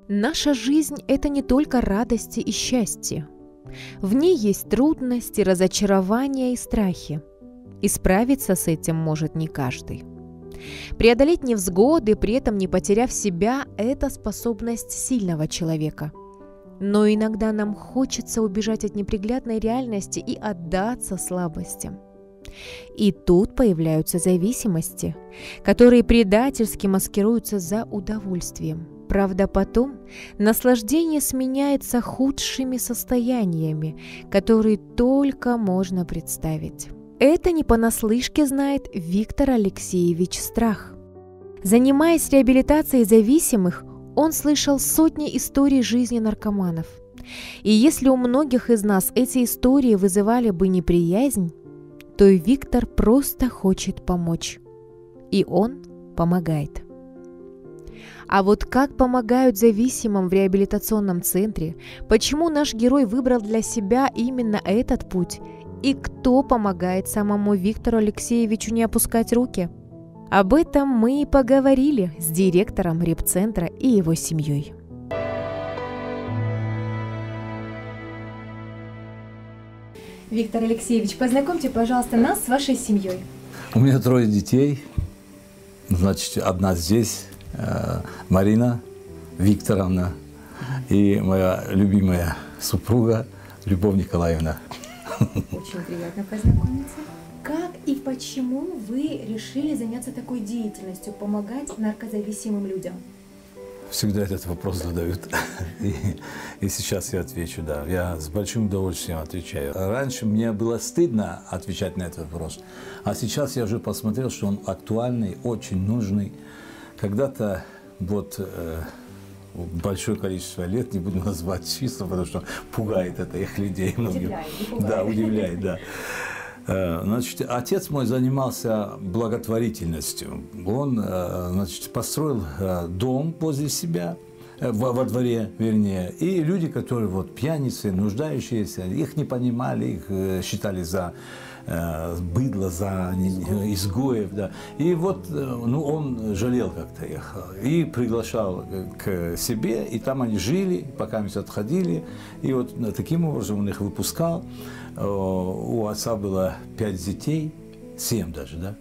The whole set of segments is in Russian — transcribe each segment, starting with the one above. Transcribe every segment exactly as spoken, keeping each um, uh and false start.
Наша жизнь – это не только радости и счастье. В ней есть трудности, разочарования и страхи. И справиться с этим может не каждый. Преодолеть невзгоды, при этом не потеряв себя – это способность сильного человека. Но иногда нам хочется убежать от неприглядной реальности и отдаться слабостям. И тут появляются зависимости, которые предательски маскируются за удовольствием. Правда, потом наслаждение сменяется худшими состояниями, которые только можно представить. Это не понаслышке знает Виктор Алексеевич Страх. Занимаясь реабилитацией зависимых, он слышал сотни историй жизни наркоманов. И если у многих из нас эти истории вызывали бы неприязнь, то и Виктор просто хочет помочь. И он помогает. А вот как помогают зависимым в реабилитационном центре, почему наш герой выбрал для себя именно этот путь, и кто помогает самому Виктору Алексеевичу не опускать руки? Об этом мы и поговорили с директором репцентра и его семьей. Виктор Алексеевич, познакомьте, пожалуйста, нас с вашей семьей. У меня трое детей. Значит, одна здесь, Марина Викторовна, и моя любимая супруга Любовь Николаевна. Очень приятно познакомиться. Как и почему вы решили заняться такой деятельностью, помогать наркозависимым людям? Всегда этот вопрос задают. И, и сейчас я отвечу, да. Я с большим удовольствием отвечаю. Раньше мне было стыдно отвечать на этот вопрос, а сейчас я уже посмотрел, что он актуальный, очень нужный. Когда-то вот э, большое количество лет, не буду называть числа, потому что пугает это их людей. Удивляет, да, удивляет, да. Значит, отец мой занимался благотворительностью. Он, значит, построил дом возле себя, во, во дворе, вернее, и люди, которые вот пьяницы, нуждающиеся, их не понимали, их считали за быдло, за изгоев, да. И вот, ну, он жалел как-то их и приглашал к себе, и там они жили, пока они отходили, и вот таким образом он их выпускал. У отца было пять детей, семь даже, да?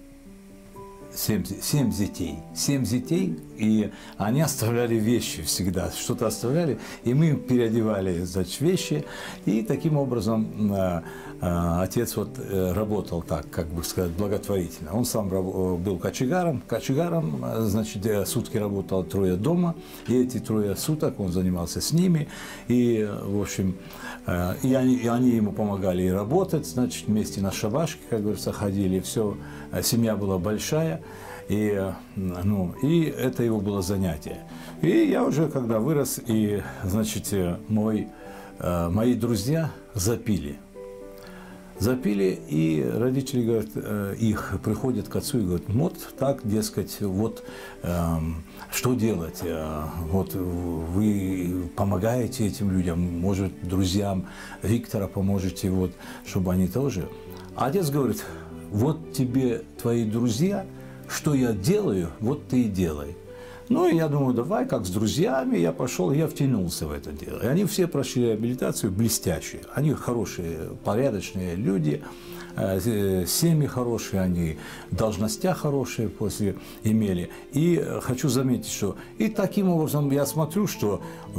Семь, семь детей. Семь детей, и они оставляли вещи всегда, что-то оставляли, и мы переодевали, значит, вещи, и таким образом э, э, отец вот э, работал так, как бы сказать, благотворительно. Он сам был кочегаром, кочегаром, значит, сутки работал трое дома, и эти трое суток он занимался с ними, и, в общем, э, и, они, и они ему помогали и работать, значит, вместе на шабашке, как говорится, ходили, все, семья была большая. И, ну, и это его было занятие. И я уже, когда вырос, и, значит, мой, э, мои друзья запили. Запили, и родители, говорят, э, их приходят к отцу и говорят, вот так, дескать, вот э, что делать? Э, вот вы помогаете этим людям, может, друзьям Виктора поможете, вот, чтобы они тоже. А отец говорит, вот тебе твои друзья, что я делаю, вот ты и делай. Ну, и я думаю, давай, как с друзьями, я пошел, я втянулся в это дело. И они все прошли реабилитацию блестящие. Они хорошие, порядочные люди, семьи хорошие, они должностя хорошие после имели. И хочу заметить, что и таким образом я смотрю, что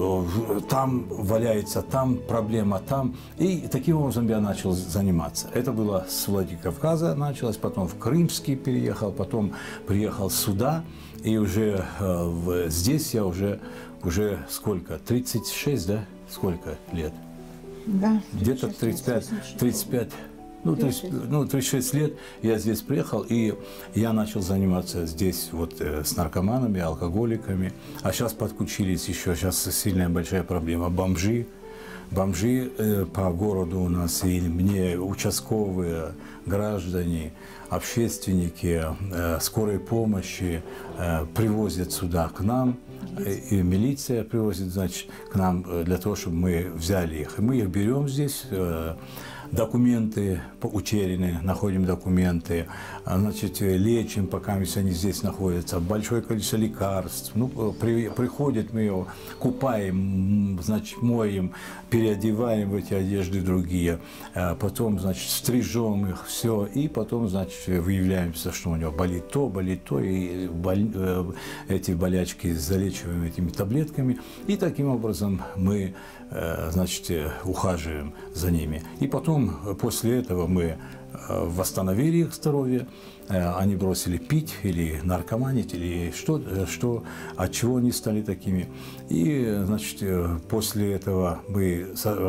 там валяется, там проблема, там. И таким образом я начал заниматься. Это было с Владикавказа началось, потом в Крымский переехал, потом приехал сюда. И уже э, в, здесь я уже, уже сколько? тридцать шесть, да? Сколько лет? Да. Где-то тридцать пять, тридцать пять, ну, тридцать, ну, тридцать шесть лет я здесь приехал, и я начал заниматься здесь вот э, с наркоманами, алкоголиками. А сейчас подключились еще, сейчас сильная большая проблема, бомжи. Бомжи э, по городу у нас, и мне участковые, граждане, общественники, э, скорой помощи э, привозят сюда к нам, э, и милиция привозит, значит, к нам э, для того, чтобы мы взяли их. И мы их берем здесь, э, документы утеряны, находим документы, значит, лечим, пока они здесь находятся, большое количество лекарств. Ну, при, приходит, мы его купаем, значит, моем, переодеваем в эти одежды другие, потом, значит, стрижем их, все, и потом, значит, выявляемся, что у него болит то, болит то, и боль, эти болячки залечиваем этими таблетками, и таким образом мы, значит, ухаживаем за ними. И потом, после этого мы восстановили их здоровье, они бросили пить или наркоманить, или что, что, от чего они стали такими. И, значит, после этого мы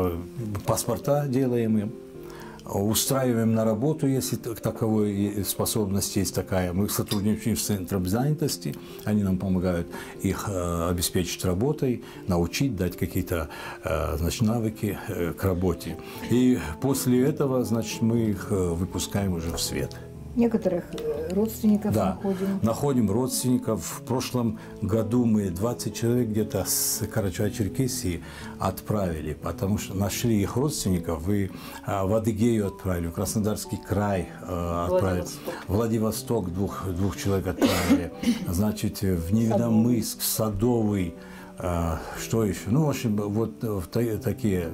паспорта делаем им, устраиваем на работу, если таковой способность есть такая. Мы сотрудничаем с центром занятости, они нам помогают их обеспечить работой, научить, дать какие-то, значит, навыки к работе. И после этого, значит, мы их выпускаем уже в свет. Некоторых родственников да, находим. находим родственников. В прошлом году мы двадцать человек где-то с Карачаево-Черкесии отправили, потому что нашли их родственников и а, в Адыгею отправили, в Краснодарский край а, отправили, Владивосток, Владивосток двух, двух человек отправили, значит, в Неведомыск, Садовый. А, что еще? Ну, в общем, вот такие.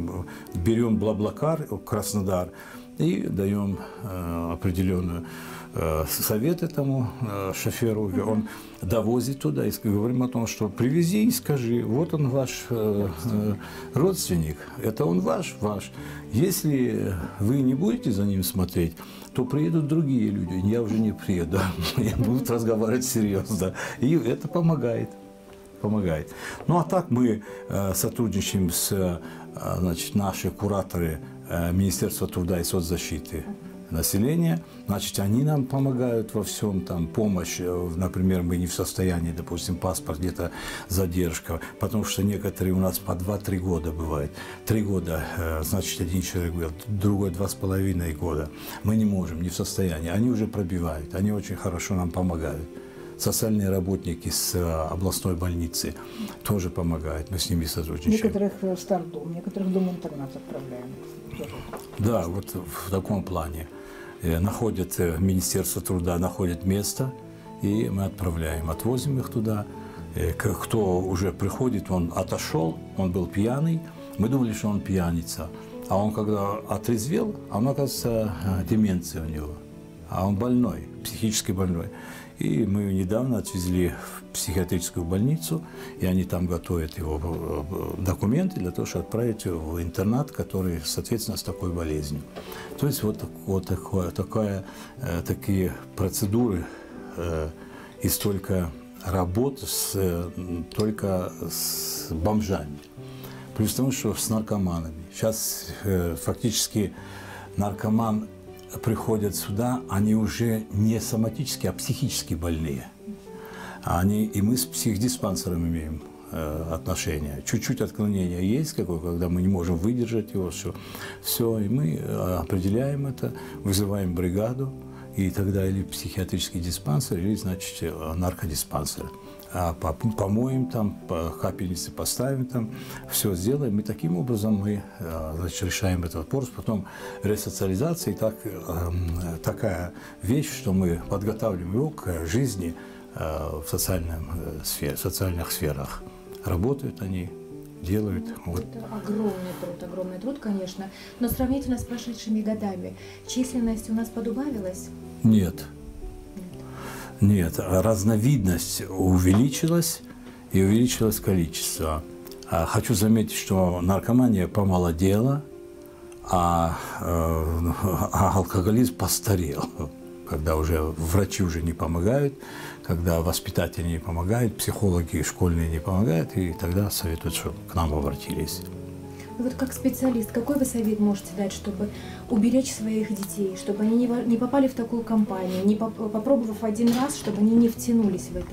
Берем Блаблакар, Краснодар, и даем э, определенную э, совет этому э, шоферу. Он довозит туда и говорим о том, что привези и скажи, вот он ваш э, э, родственник, это он ваш, ваш. Если вы не будете за ним смотреть, то приедут другие люди, я уже не приеду, будут разговаривать серьезно. И это помогает. Помогает. Ну а так мы э, сотрудничаем с, э, значит, наши кураторы э, Министерства труда и соцзащиты населения. Значит, они нам помогают во всем, там, помощь, например, мы не в состоянии, допустим, паспорт где-то задержка, потому что некоторые у нас по два-три года бывает. Три года, э, значит, один человек был, другой два с половиной года. Мы не можем, не в состоянии. Они уже пробивают, они очень хорошо нам помогают. Социальные работники с областной больницы тоже помогают, мы с ними сотрудничаем. Некоторых в стардом, некоторых в дом-интернат отправляем. Да, вот в таком плане. Находят, Министерство труда находит место, и мы отправляем, отвозим их туда. Кто уже приходит, он отошел, он был пьяный, мы думали, что он пьяница. А он когда отрезвел, а он, оказывается, деменция у него, а он больной, психически больной. И мы недавно отвезли в психиатрическую больницу, и они там готовят его документы для того, чтобы отправить его в интернат, который, соответственно, с такой болезнью. То есть вот, вот такое, такая, такие процедуры и столько работ с, только с бомжами. Плюс тому, что с наркоманами. Сейчас фактически наркоман приходят сюда, они уже не соматически, а психически больные. Они, и мы с психдиспансером имеем э, отношения. Чуть-чуть отклонение есть, какое, когда мы не можем выдержать его, все. Все, и мы определяем это, вызываем бригаду, и тогда или психиатрический диспансер, или, значит, наркодиспансер. А помоем там, по капельнице поставим там, все сделаем. И таким образом мы, значит, решаем этот вопрос. Потом ресоциализация, и так, такая вещь, что мы подготавливаем его к жизни в социальном сфере, социальных сферах. Работают они, делают. Вот. Это огромный труд, огромный труд, конечно. Но сравнительно с прошедшими годами, численность у нас подубавилась? Нет. Нет, разновидность увеличилась и увеличилось количество. Хочу заметить, что наркомания помолодела, а, а алкоголизм постарел. Когда уже врачи уже не помогают, когда воспитатели не помогают, психологи школьные не помогают, и тогда советуют, чтобы к нам обратились. Вот как специалист, какой вы совет можете дать, чтобы уберечь своих детей, чтобы они не, не попали в такую компанию, не поп попробовав один раз, чтобы они не втянулись в это?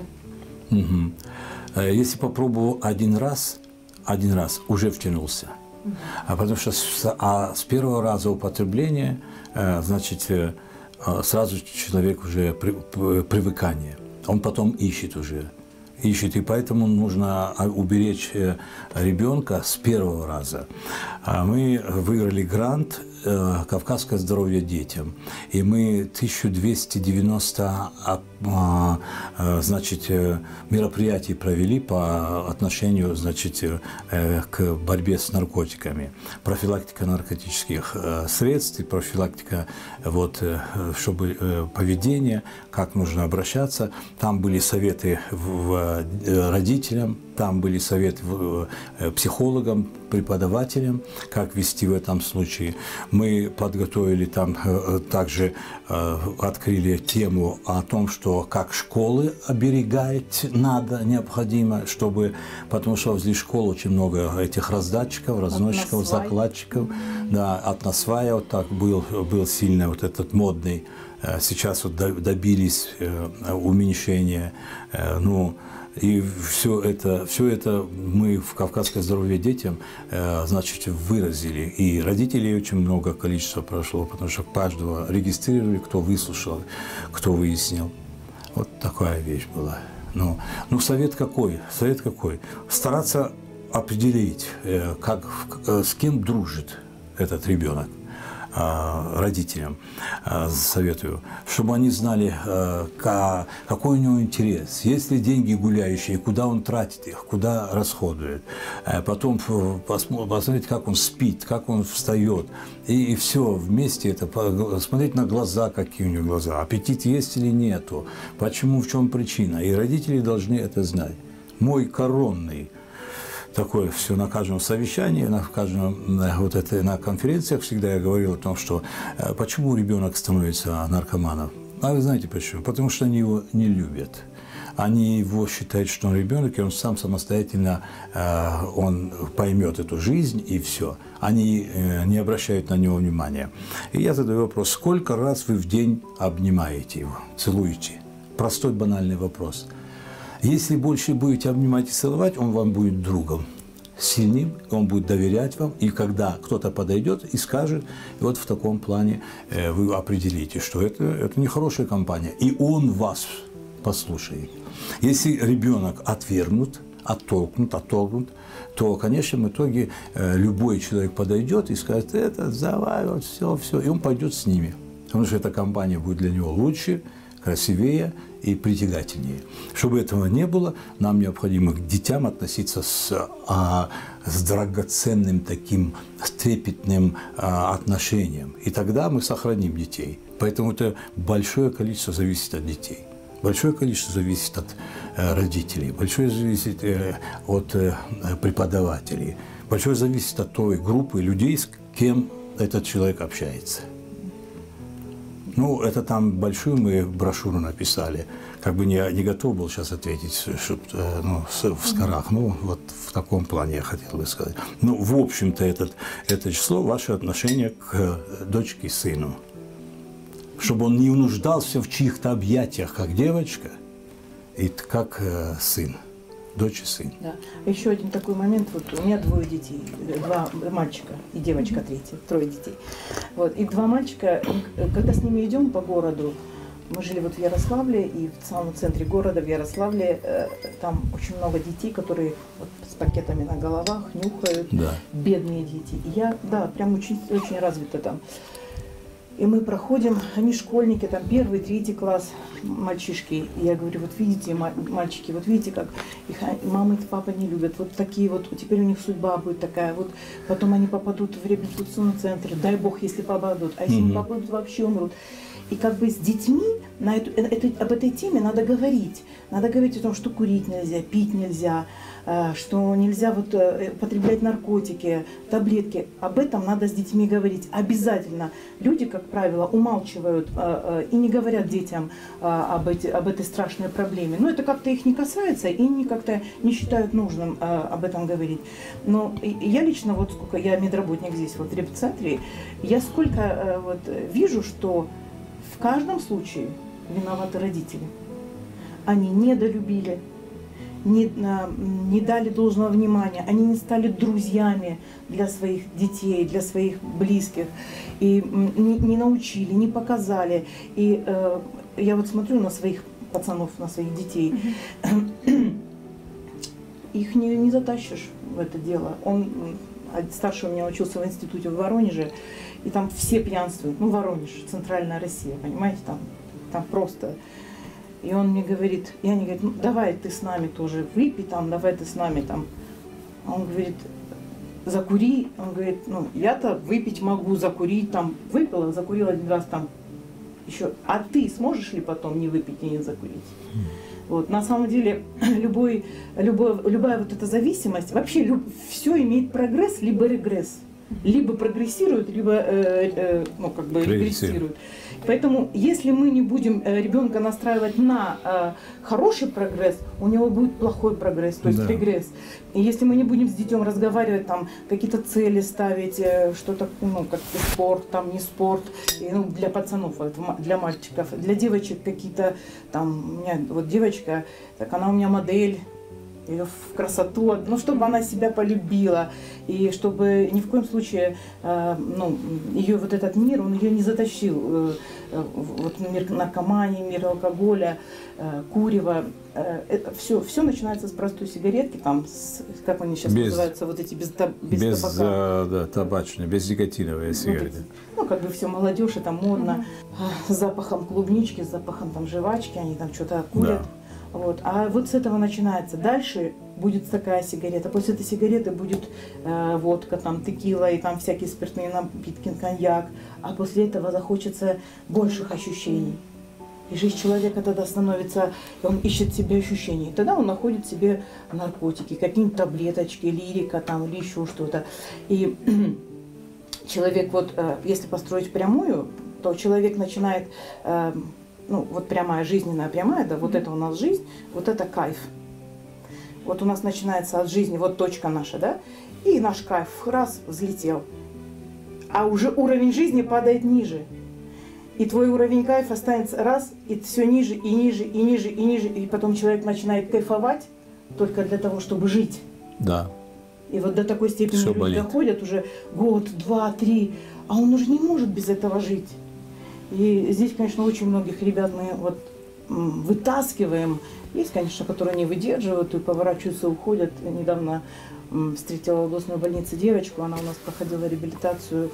Угу. Если попробовал один раз, один раз уже втянулся. Угу. А потому что с, а с первого раза употребления, значит, сразу человек уже при, привыкание. Он потом ищет уже. ищет, и поэтому нужно уберечь ребенка с первого раза. Мы выиграли грант «Кавказское здоровье детям», и мы тысяча двести девяносто значит, мероприятий провели по отношению, значит, к борьбе с наркотиками. Профилактика наркотических средств, и профилактика, вот, чтобы поведение, как нужно обращаться. Там были советы в родителям, там были советы психологам, преподавателям, как вести в этом случае. Мы подготовили там, также открыли тему о том, что как школы оберегать надо, необходимо, чтобы, потому что возле школ очень много этих раздатчиков, разносчиков, закладчиков. Да, от насвая вот так был, был сильно вот этот модный. Сейчас вот добились уменьшения, ну, и все это, все это мы в «Кавказское здоровье детям», значит, выразили. И родителей очень много количества прошло, потому что каждого регистрировали, кто выслушал, кто выяснил. Вот такая вещь была. Ну, ну совет какой? Совет какой? Стараться определить, как, с кем дружит этот ребенок. Родителям советую, чтобы они знали, какой у него интерес, есть ли деньги гуляющие, куда он тратит их, куда расходует. Потом посмотреть, как он спит, как он встает. И, и все вместе это, смотреть на глаза, какие у него глаза, аппетит есть или нету, почему, в чем причина. И родители должны это знать. Мой коронный такое все на каждом совещании, на каждом вот это, на конференциях всегда я говорил о том, что почему ребенок становится наркоманом. А вы знаете почему? Потому что они его не любят. Они его считают, что он ребенок, и он сам самостоятельно он поймет эту жизнь, и все. Они не обращают на него внимания. И я задаю вопрос: сколько раз вы в день обнимаете его, целуете? Простой банальный вопрос. Если больше будете обнимать и целовать, он вам будет другом, сильным, он будет доверять вам. И когда кто-то подойдет и скажет, и вот в таком плане вы определите, что это, это нехорошая компания, и он вас послушает. Если ребенок отвергнут, оттолкнут, оттолкнут, то в конечном итоге любой человек подойдет и скажет: это давай, вот все, все, и он пойдет с ними. Потому что эта компания будет для него лучше, красивее и притягательнее. Чтобы этого не было, нам необходимо к детям относиться с, а, с драгоценным таким, с трепетным а, отношением. И тогда мы сохраним детей. Поэтому это большое количество зависит от детей. Большое количество зависит от э, родителей, большое зависит э, от э, преподавателей, большое зависит от той группы людей, с кем этот человек общается. Ну, это там большую мы брошюру написали. Как бы не, не готов был сейчас ответить, чтоб, ну, в скорах. Ну, вот в таком плане я хотел бы сказать. Ну, в общем-то, этот, это число, ваше отношение к дочке и сыну. Чтобы он не нуждался в чьих-то объятиях, как девочка, и как э, сын. Дочь и сын. Да. Еще один такой момент. Вот у меня двое детей. Два мальчика и девочка третья. Трое детей. Вот. И два мальчика, когда с ними идем по городу, мы жили вот в Ярославле, и в самом центре города, в Ярославле, э, там очень много детей, которые вот, с пакетами на головах нюхают. Да. Бедные дети. И я, да, прям очень, очень развито там. И мы проходим, они школьники, там первый, третий класс, мальчишки. И я говорю: вот видите, мальчики, вот видите, как их мама и папа не любят. Вот такие вот, теперь у них судьба будет такая. Вот потом они попадут в реабилитационный центр, дай бог, если попадут. А если mm-hmm. не попадут, вообще умрут. И как бы с детьми на эту, это, об этой теме надо говорить. Надо говорить о том, что курить нельзя, пить нельзя, что нельзя вот потреблять наркотики, таблетки. Об этом надо с детьми говорить. Обязательно. Люди, как правило, умалчивают и не говорят детям об, эти, об этой страшной проблеме. Но это как-то их не касается, и они как-то не считают нужным об этом говорить. Но я лично, вот сколько я медработник здесь, вот в репцентре, я сколько вот вижу, что в каждом случае виноваты родители. Они недолюбили, не, не дали должного внимания, они не стали друзьями для своих детей, для своих близких, и не, не научили, не показали. И э, я вот смотрю на своих пацанов, на своих детей, mm-hmm. их не, не затащишь в это дело. Он, старший у меня учился в институте в Воронеже, и там все пьянствуют. Ну, Воронеж, центральная Россия, понимаете, там, там просто. И он мне говорит, и они говорят, ну, давай ты с нами тоже выпей, там, давай ты с нами там. А он говорит, закури. Он говорит, ну, я-то выпить могу, закурить, там, выпила, закурила один раз там еще. А ты сможешь ли потом не выпить и не закурить? Вот. На самом деле, любой, любой, любая вот эта зависимость, вообще люб, все имеет прогресс, либо регресс. Либо прогрессирует, либо э, э, ну, как бы регрессирует. Поэтому, если мы не будем э, ребенка настраивать на э, хороший прогресс, у него будет плохой прогресс, то есть да. регресс. И если мы не будем с детем разговаривать, там какие-то цели ставить, э, что-то, ну, как спорт, там не спорт, и, ну, для пацанов, для мальчиков, для девочек какие-то, там, у меня вот девочка, так она у меня модель, ее в красоту, ну, чтобы она себя полюбила, и чтобы ни в коем случае, э, ну, ее вот этот мир, он ее не затащил, э, э, вот мир наркомании, мир алкоголя, э, курева, э, все, все начинается с простой сигаретки, там, с, как они сейчас без, называются, вот эти без, без, без табака. А, да, табачные, без никотиновые сигареты. Ну, ну, как бы все молодежь, это модно, mm-hmm. с запахом клубнички, с запахом там жвачки, они там что-то курят. Да. Вот. А вот с этого начинается. Дальше будет такая сигарета. После этой сигареты будет э, водка, там, текила и там всякие спиртные напитки, коньяк. А после этого захочется больших ощущений. И жизнь человека тогда становится, он ищет себе ощущений. Тогда он находит себе наркотики, какие-нибудь таблеточки, лирика там, или еще что-то. И человек, вот, э, если построить прямую, то человек начинает... Э, ну, вот прямая, жизненная прямая, да, вот mm-hmm. это у нас жизнь, вот это кайф. Вот у нас начинается от жизни, вот точка наша, да, и наш кайф раз взлетел. А уже уровень жизни падает ниже. И твой уровень кайфа останется раз, и все ниже, и ниже, и ниже, и ниже, и потом человек начинает кайфовать только для того, чтобы жить. Да. И вот до такой степени все люди болит. доходят уже год, два, три, а он уже не может без этого жить. И здесь, конечно, очень многих ребят мы вот вытаскиваем. Есть, конечно, которые не выдерживают и поворачиваются, уходят. Недавно встретила в областной больнице девочку, она у нас проходила реабилитацию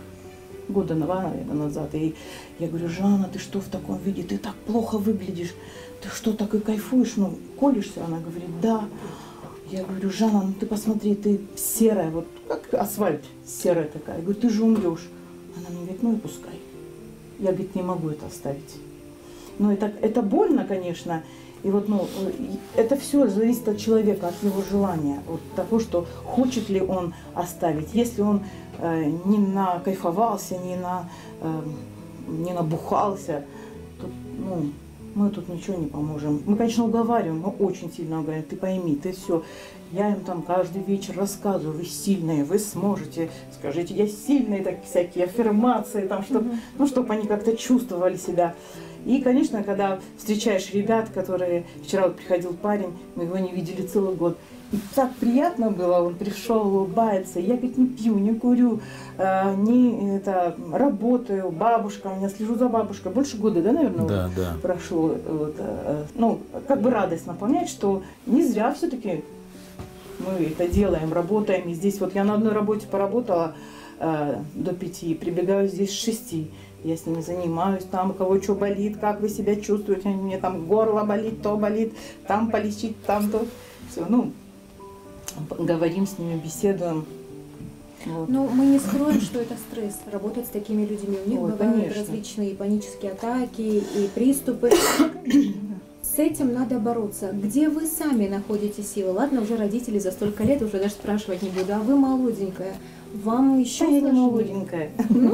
года два, наверное, назад. И я говорю, Жанна, ты что в таком виде? Ты так плохо выглядишь. Ты что, так и кайфуешь? Ну, колешься? Она говорит, да. Я говорю, Жанна, ну ты посмотри, ты серая, вот как асфальт, серая такая. Я говорю, ты же умрешь. Она мне говорит, ну и пускай. Я, говорит, не могу это оставить. Но это, это больно, конечно. И вот, ну, это все зависит от человека, от его желания, от того, что хочет ли он оставить. Если он э, не накайфовался, не, на, э, не набухался, то, ну, мы тут ничего не поможем. Мы, конечно, уговариваем, мы очень сильно уговариваем. Ты пойми, ты все. Я им там каждый вечер рассказываю, вы сильные, вы сможете. Скажите, я сильная, так всякие аффирмации, там, чтоб, mm-hmm. ну, чтобы они как-то чувствовали себя. И, конечно, когда встречаешь ребят, которые... Вчера вот приходил парень, мы его не видели целый год. И так приятно было, он пришел, улыбается. Я, говорит, не пью, не курю, э, не это, работаю, бабушка, у меня слежу за бабушкой. Больше года, да, наверное, да, да. прошло. Вот, э, ну, как бы радостно понять, что не зря все-таки мы это делаем, работаем. И здесь вот я на одной работе поработала э, до пяти, прибегаю здесь с шести. Я с ними занимаюсь, там у кого что болит, как вы себя чувствуете, они мне там горло болит, то болит, там полечить, там то. Все, ну, говорим с ними, беседуем. Вот. Ну, мы не скроем, что это стресс, работать с такими людьми. У них Ой, бывают конечно. различные панические атаки и приступы. С этим надо бороться. Где вы сами находите силы? Ладно, уже родители за столько лет, уже даже спрашивать не буду, а вы молоденькая. Вам еще я не молоденькая.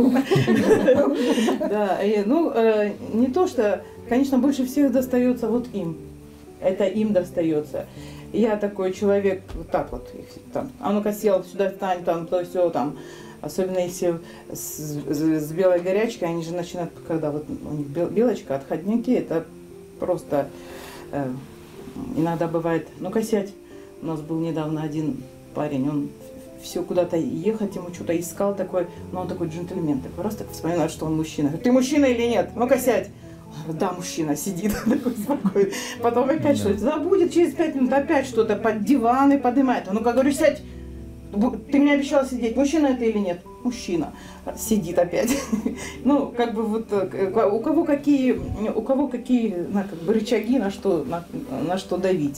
Да, ну, не то, что, конечно, больше всех достается вот им. Это им достается. Я такой человек, вот так вот, там, а ну-ка сел, сюда встань, там, то все, там. Особенно если с, с, с белой горячкой, они же начинают, когда вот у них белочка, отходняки, это просто э, иногда бывает, ну-ка сядь. У нас был недавно один парень, он все куда-то ехать, ему что-то искал такой, но он такой джентльмен, такой раз так вспоминает, что он мужчина. Ты мужчина или нет? Ну-ка сядь. Да, мужчина сидит такой спокойный. Потом опять что-то забудет, через пять минут опять что-то под диван и поднимает. Ну, как говорю, сядь. Ты мне обещала сидеть. Мужчина это или нет? Мужчина. Сидит опять. Ну, как бы вот у кого какие, у кого какие на, как бы, рычаги, на что, на, на что давить.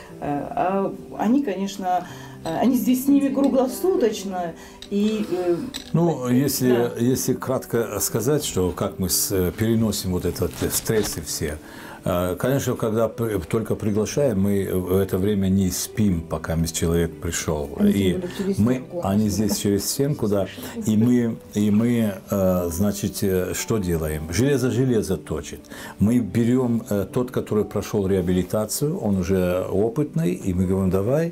А они, конечно, они здесь с ними круглосуточно. И, ну, если, да. если кратко сказать, что как мы с, переносим вот этот стрессы все, конечно, когда только приглашаем, мы в это время не спим, пока человек пришел. Они и мы, они здесь через стенку, да. И мы, и мы, значит, что делаем? Железо железо точит. Мы берем тот, который прошел реабилитацию, он уже опытный, и мы говорим, давай,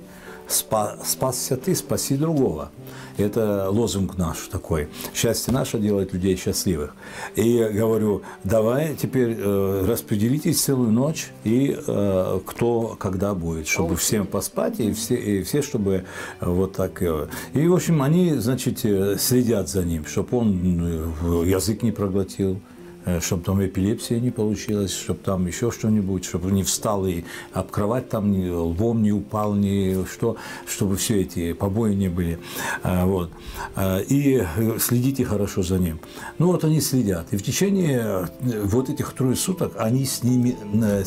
спасся ты, спаси другого. Это лозунг наш такой. Счастье наше делает людей счастливых. И говорю, давай теперь э, распределитесь целую ночь, и э, кто когда будет, чтобы всем поспать, и все, и все чтобы э, вот так. Э. И, в общем, они, значит, следят за ним, чтобы он язык не проглотил, чтобы там эпилепсия не получилась, чтобы там еще что-нибудь, чтобы не встал и об кровать там ни, лбом не упал, ни что, чтобы все эти побои не были. Вот. И следите хорошо за ним. Ну вот они следят. И в течение вот этих трое суток они с ними,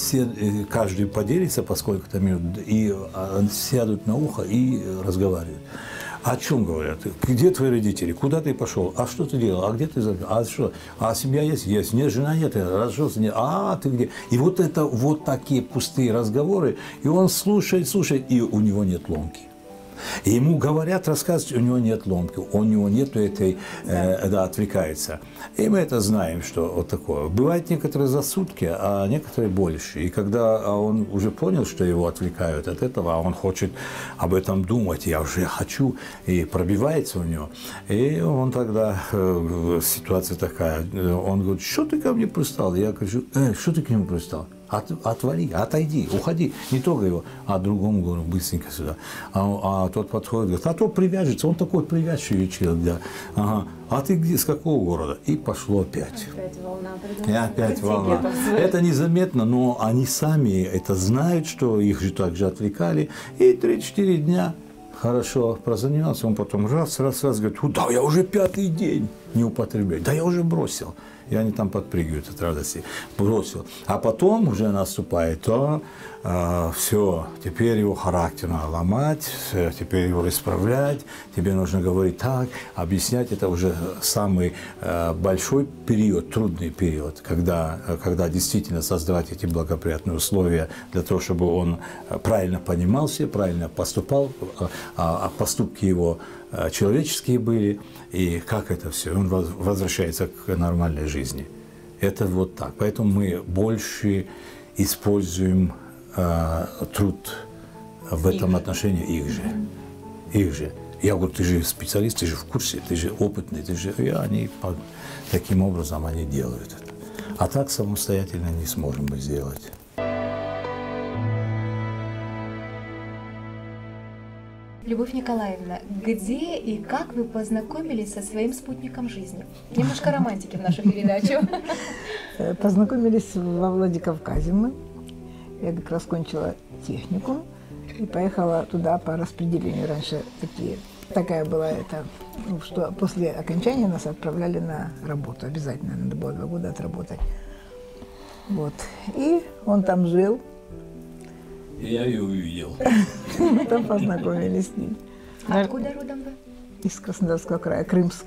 каждый поделится по сколько-то минут, и сядут на ухо и разговаривают. О чем говорят? Где твои родители? Куда ты пошел? А что ты делал? А где ты? А что? А семья есть? Есть. Нет, жена нет. Развелся? Нет. А ты где? И вот это вот такие пустые разговоры. И он слушает, слушает, и у него нет ломки. И ему говорят, рассказывают, у него нет ломки, у него нет этой, э, да, отвлекается. И мы это знаем, что вот такое. Бывает некоторые за сутки, а некоторые больше. И когда он уже понял, что его отвлекают от этого, а он хочет об этом думать, я уже хочу, и пробивается у него. И он тогда, э, ситуация такая, он говорит, что ты ко мне пристал? Я говорю, э, что ты к нему пристал? От, отвали, отойди, уходи, не трогай его. А другому говорю, быстренько сюда. А, а тот подходит, говорит, а то привяжется, он такой привязчивый человек, да. Ага. А ты где, с какого города? И пошло опять. Опять волна. И опять волна. Это незаметно, но они сами это знают, что их же также отвлекали. И три-четыре дня хорошо прозанимался, он потом раз, раз, раз, говорит, да, я уже пятый день не употребляю, да я уже бросил. И они там подпрыгивают от радости. Бросил. А потом уже наступает то, э, все, теперь его характер надо ломать, теперь его исправлять, тебе нужно говорить так, объяснять. Это уже самый э, большой период, трудный период, когда, когда действительно создавать эти благоприятные условия для того, чтобы он правильно понимался, правильно поступал, а поступки его человеческие были, и как это все, он возвращается к нормальной жизни. Это вот так. Поэтому мы больше используем э, труд в этом отношении их же. Их же. Я говорю, ты же специалист, ты же в курсе, ты же опытный, ты же... И они таким образом они делают это. А так самостоятельно не сможем мы сделать. Любовь Николаевна, где и как вы познакомились со своим спутником жизни? Немножко романтики в нашу передачу. Познакомились во Владикавказе мы. Я как раз кончила техникум и поехала туда по распределению. Раньше такие, такая была это, ну, что после окончания нас отправляли на работу. Обязательно надо было два года отработать. Вот. И он там жил. Я ее увидел. Мы там познакомились с ним. Откуда родом вы? Из Краснодарского края, Крымск.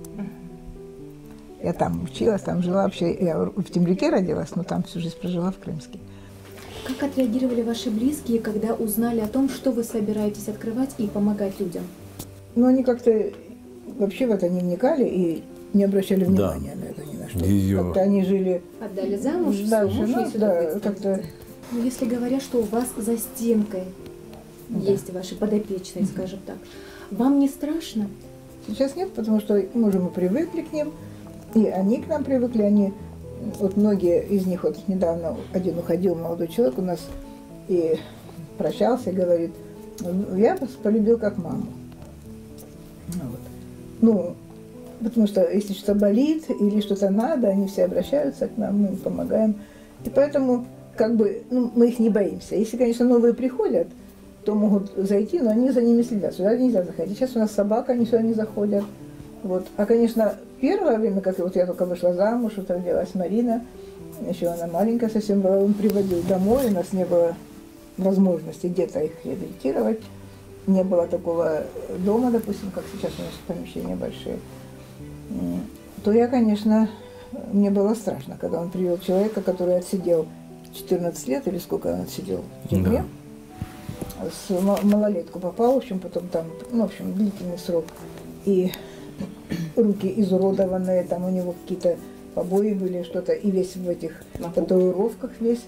Я там училась, там жила вообще. Я в Темрюке родилась, но там всю жизнь прожила в Крымске. Как отреагировали ваши близкие, когда узнали о том, что вы собираетесь открывать и помогать людям? Ну, они как-то вообще в это не вникали и не обращали внимания да. на это ни на что. Ее... Как-то они жили... Отдали замуж, дальше, муж, ну, да, как-то... Но если говорят, что у вас за стенкой да. есть ваши подопечные, mm-hmm. скажем так, вам не страшно? Сейчас нет, потому что мы уже мы привыкли к ним, и они к нам привыкли, они, вот многие из них, вот недавно один уходил, молодой человек у нас, и прощался, и говорит, я вас полюбил как маму. Ну, вот. Ну, Потому что если что-то болит или что-то надо, они все обращаются к нам, мы им помогаем. И поэтому как бы ну, мы их не боимся. Если, конечно, новые приходят, то могут зайти, но они за ними следят. Сюда нельзя заходить. Сейчас у нас собака, они сюда не заходят. Вот. А, конечно, первое время, как вот я только вышла замуж, вот родилась Марина, еще она маленькая совсем была, он приводил домой, у нас не было возможности где-то их реабилитировать. Не было такого дома, допустим, как сейчас у нас помещения большие. То я, конечно, мне было страшно, когда он привел человека, который отсидел четырнадцать лет, или сколько он отсидел в тюрьме. Да. С малолетку попал, в общем, потом там, ну, в общем, длительный срок. И руки изуродованные, там у него какие-то побои были, что-то, и весь в этих татуировках весь.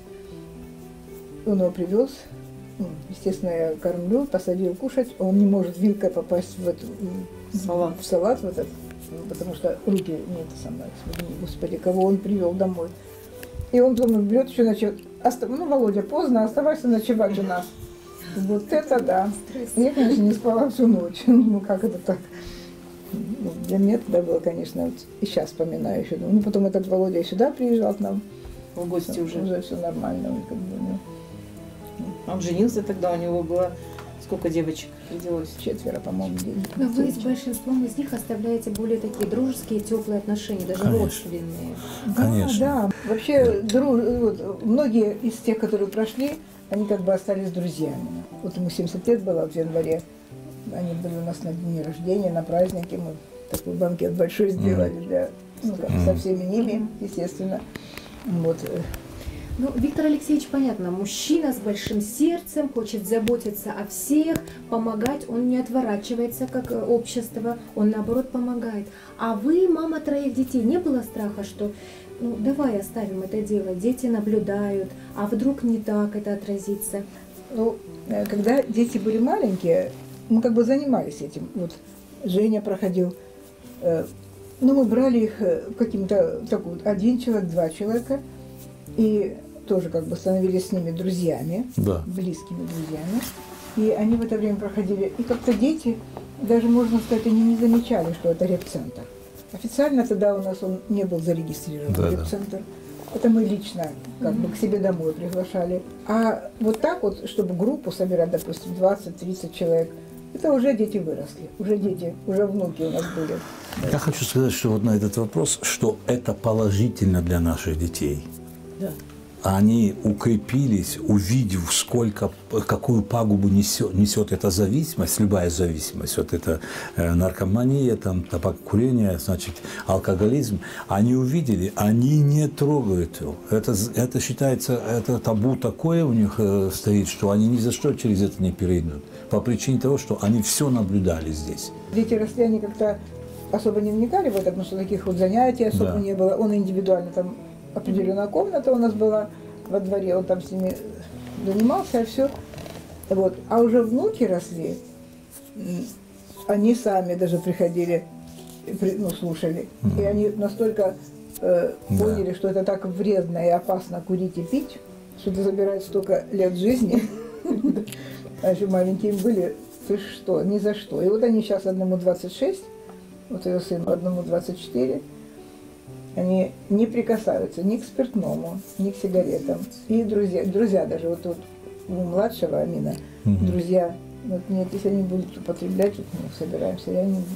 Он его привез. Естественно, я кормлю, посадил кушать. Он не может вилкой попасть в, эту, салат. в салат, в этот, потому что руки не это самое. Господи, кого он привел домой. И он потом берет еще ночевать. Ну, Володя, поздно, оставайся ночевать у нас. Вот это да. Я, конечно, не спала всю ночь. Ну, как это так? Ну, для меня тогда было, конечно, вот, и сейчас вспоминаю еще. Ну, потом этот Володя сюда приезжал к нам. В гости все, уже. Уже все нормально. Он, как бы, ну, он женился тогда, у него было сколько девочек родилось? Четверо, по-моему. Но вы с большинством из них оставляете более такие дружеские, теплые отношения, даже Конечно. родственные. Конечно. Да, да. Вообще, друж... вот, многие из тех, которые прошли, они как бы остались друзьями. Вот ему семьдесят лет было в январе. Они были у нас на дне рождения, на празднике. Мы такой банкет большой сделали для, ну, как, со всеми ними, естественно. Вот. Ну, Виктор Алексеевич, понятно, мужчина с большим сердцем, хочет заботиться о всех, помогать, он не отворачивается, как общество, он наоборот помогает. А вы, мама троих детей, не было страха, что, ну, давай оставим это дело, дети наблюдают, а вдруг не так это отразится? Ну, когда дети были маленькие, мы как бы занимались этим. Вот Женя проходил, ну, мы брали их каким-то, так вот, один человек, два человека, и тоже как бы становились с ними друзьями, да. близкими друзьями. И они в это время проходили. И как-то дети, даже можно сказать, они не замечали, что это репцентр. Официально тогда у нас он не был зарегистрирован, да, репцентр. Да. Это мы лично как бы к себе домой приглашали. А вот так вот, чтобы группу собирать, допустим, двадцать-тридцать человек, это уже дети выросли, уже дети, уже внуки у нас были. Я хочу сказать, что вот на этот вопрос, что это положительно для наших детей. Да. Они укрепились, увидев, сколько, какую пагубу несет, несет эта зависимость, любая зависимость, вот это э, наркомания, там, табакокурение, значит, алкоголизм. Они увидели, они не трогают его. Это, это считается, это табу такое у них э, стоит, что они ни за что через это не перейдут. По причине того, что они все наблюдали здесь. Дети росли, они как-то особо не вникали в это, потому что таких вот занятий особо Да. не было. Он индивидуально там... Определенная комната у нас была во дворе, он там с ними занимался, и все. Вот. А уже внуки росли, они сами даже приходили, ну, слушали. Mm-hmm. И они настолько э, поняли, да. что это так вредно и опасно курить и пить, что это забирает столько лет жизни. А еще маленькие были, ты что, ни за что. И вот они сейчас одному двадцать шесть, вот ее сын одному двадцать четыре. Они не прикасаются ни к спиртному, ни к сигаретам. И друзья, друзья даже, вот, вот у младшего Амина, mm-hmm. друзья, вот нет, если они будут употреблять, вот мы собираемся, я не...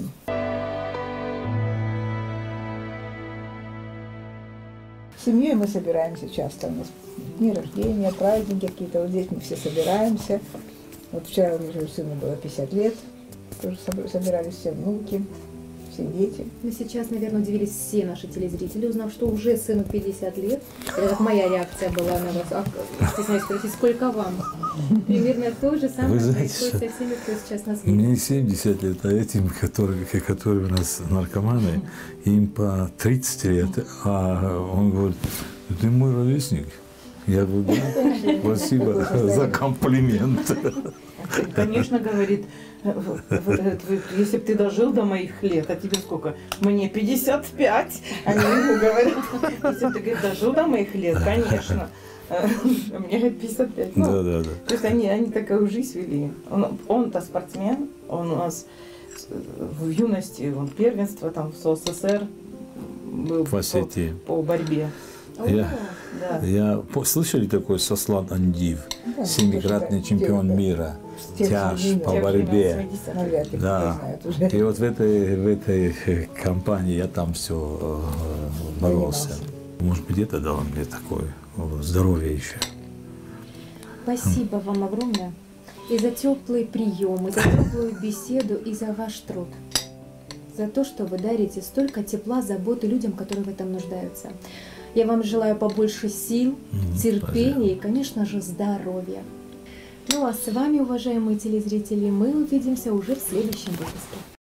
С семьей мы собираемся часто, у нас дни рождения, праздники какие-то, вот здесь мы все собираемся. Вот вчера уже сыну было пятьдесят лет, тоже собирались все внуки. Все дети. Ну, сейчас, наверное, удивились все наши телезрители, узнав, что уже сыну пятьдесят лет. Это как моя реакция была на вас. А, стесняюсь спросить, сколько вам? Примерно то же самое происходит со всеми, кто сейчас нас видит. Мне семьдесят лет, а этим, которые, которые у нас наркоманы, им по тридцать лет. А он говорит, ты мой ровесник. Я говорю, да, спасибо за комплимент. Конечно, говорит, если бы ты дожил до моих лет, а тебе сколько? Мне пятьдесят пять. Они ему говорят, если бы ты, говорит, дожил до моих лет, конечно. А мне пятьдесят пять. Ну, да, да, да. То есть они, они такую жизнь вели. Он, он-то спортсмен, он у нас в юности он первенство там в СССР был В Осетии. по, по борьбе. Я, Да. я по- слышали такой Сослан Андив, Да, семикратный слышали, чемпион да. мира, С тех тяж времен. по Тех борьбе. времен, с Ну, вряд ли кто Да. знает уже. И вот в этой, в этой компании я там все боролся. Занимался. Может быть, это дало мне такое о, здоровье еще. Спасибо вам огромное и за теплый прием, и за теплую беседу, и за ваш труд. За то, что вы дарите столько тепла, заботы людям, которые в этом нуждаются. Я вам желаю побольше сил, Мгм, терпения и, конечно же, здоровья. Ну а с вами, уважаемые телезрители, мы увидимся уже в следующем выпуске.